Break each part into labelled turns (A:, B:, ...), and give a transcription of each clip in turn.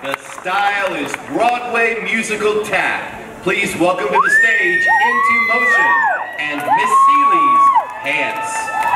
A: The style is Broadway musical tap. Please welcome to the stage Into Motion and Miss Celie's Pants.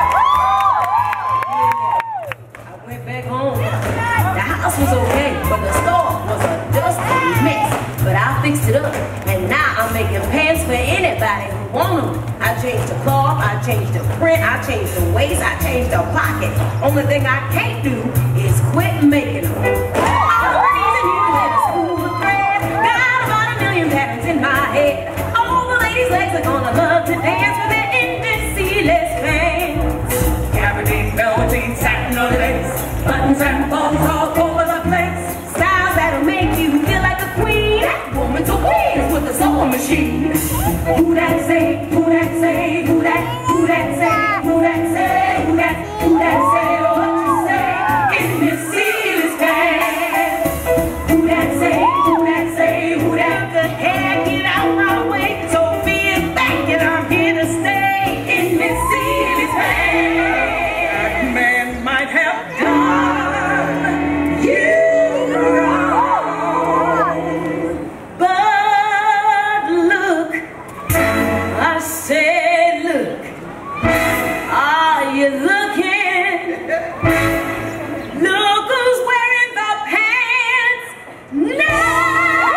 B: I went back home. The house was okay, but the store was a dusty mess. But I fixed it up, and now I'm making pants for anybody who want them. I changed the cloth, I changed the print, I changed the waist, I changed the pocket. Only thing I can't do is quit making them. I was raising you in a school of thread. Got about 1 million patterns in my head. All the ladies' legs are gonna love to dance with their Celie pants. Gabardine, velveteen, satin, or lace, buttons and bows all over the place. Styles that'll make you feel like a queen. Woman to win with the soul machine. Who that say? Who that say? Who that? Who that say? Who that say? Who that? Who that say? What you say? In Miss Celie's pants. Who that say? Who that say? Who that? The hair get out my way. So feel back and I'm here to stay. In Miss Celie's pants. That man might have done you wrong, but look, I said look, are you looking? Look who's wearing the pants now.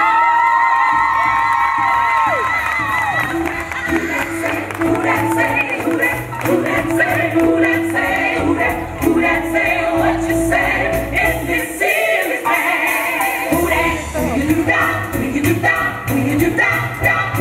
B: Who that say? Who that? Who that say? Who that say? Who that? Who that say? What you say? In this Celie's pants. Who that? You do that? You do that? You do that?